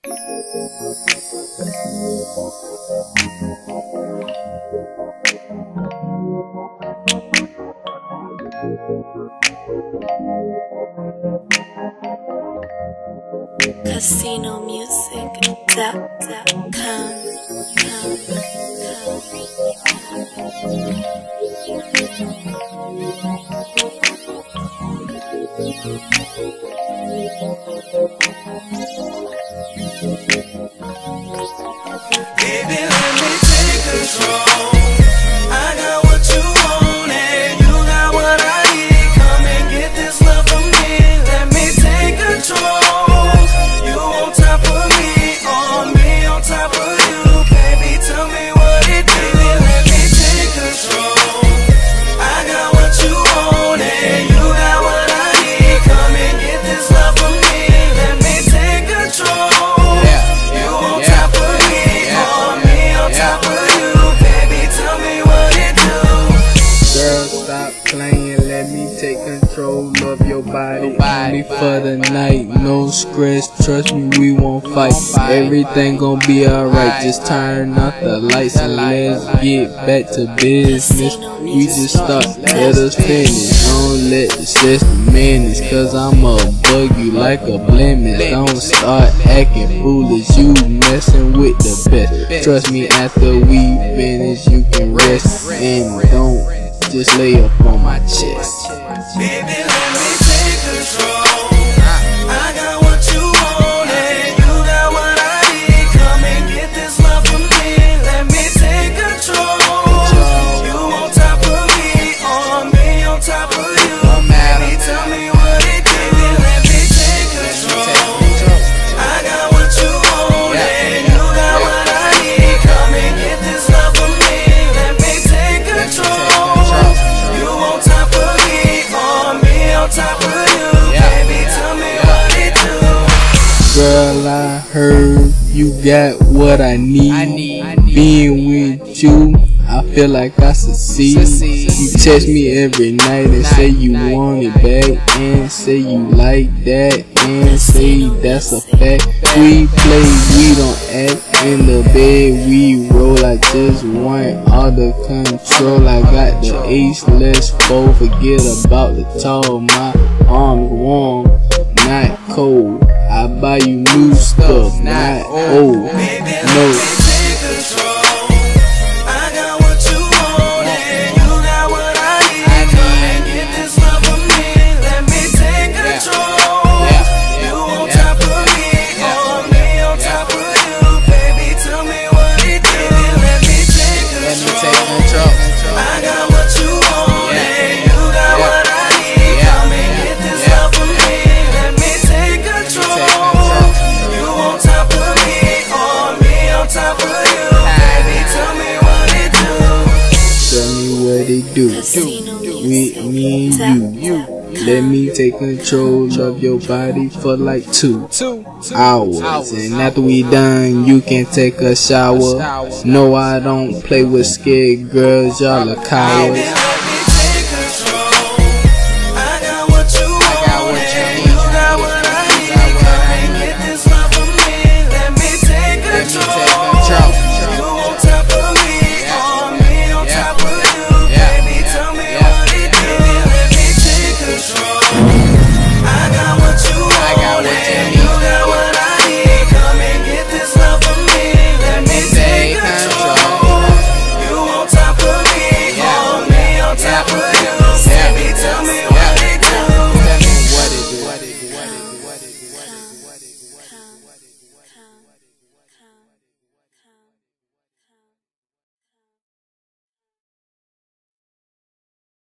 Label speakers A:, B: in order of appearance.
A: CasinoMusic.com.
B: Baby, let me take control. I got what you want and you got what I need. Come and get this love from me. Let me take control. You on top of me on top of you. Baby, tell me what it do. Baby, let me take control. I got what you want and you got what I need. Come and get this love from me. Let me take control. You on top of me on top of you. Baby, tell me what it do.
C: Girl, stop playing, let me take control of your body. Only for the night, no stress, trust me, we won't fight. Everything gon' be alright, just turn off the lights and let's get back to business. We just start, let us finish. Don't let the stress diminish, cause I'ma bug you like a blemish. Don't start acting foolish, you messing with the best. Trust me, after we finish, you can rest. And don't just lay up on my chest.
B: Baby, let me take control. I got what you want and you got what I need. Come and get this love from me. Let me take control. You on top of me on top of you. Baby, tell me what it do. Baby, let me take control. I got what you want and you got what I need. Come and get this love from me. Let me take control. You on top of me on top of you. Baby, tell me what it do.
C: Girl, I heard you got what I need. Being with you, I feel like I succeed. You text me every night and say you want it back, and say you like that, and say that's a fact. We play, we don't act. In the bed we roll, I just want all the control. I got the ace, let's both forget about the tall. My arms warm, not cold. I buy you new stuff, not old. No.
B: Take control. I got what you want and you got what I need. Come and get this love from me. Let me take control. You on top of me on top of you. Baby, tell me what it do. Let me take control. I got what you want and you got what I need. Come and get this love from me. Let me take control. You on top of me on top of you. Baby, tell me what it do.
C: Tell me what it do. With me and you. Let me take control of your body for like 2 hours. And after we done, you can take a shower. No, I don't play with scared girls, y'all are cowards.